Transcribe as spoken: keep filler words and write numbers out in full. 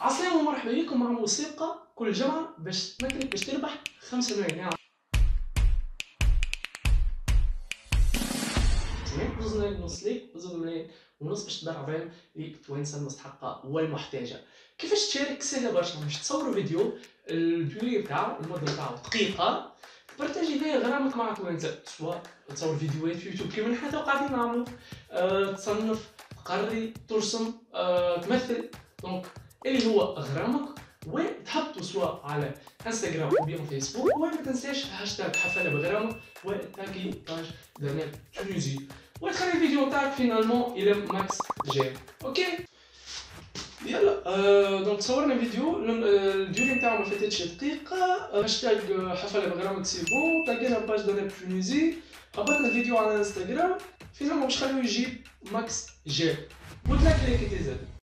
عسلامة ومرحبا بكم مع مسابقة كل جمعة باش تمكنك باش تربح خمسة ملايين. يعني تمام، زوز ملايين ونص ليك وزوز ملايين ونص باش تبرع بهم للتوانسة المستحقة والمحتاجة. كيفاش تشارك؟ سهلة برشا، باش تصوروا فيديو الديوري بتاعو المدة بتاعو دقيقة تبارتاجي فيها غرامك مع توانسة، سواء تصور فيديوهات في يوتيوب كيما نحنا تو قاعدين نعملو، أه تصنف، تقري، ترسم، أه تمثل، دونك اللي هو غرامك وتحطوا سواء على انستغرام او بيان فيسبوك. وما تنساش هاشتاغ حفله بغرامك وتاكي باج دانيال تونيزي وتخلي الفيديو تاعك فينالمون الى ماكس جيم. اوكي يلا آه دونك صورنا فيديو الديوري نتاعو ما فاتتش دقيقه، هاشتاغ حفله بغرامك سي بون، تاكينا باج دانيال تونيزي، هبطنا الفيديو على انستغرام، فينالمون باش نخليو يجيب ماكس جيم وتلاك ليك تيزاد.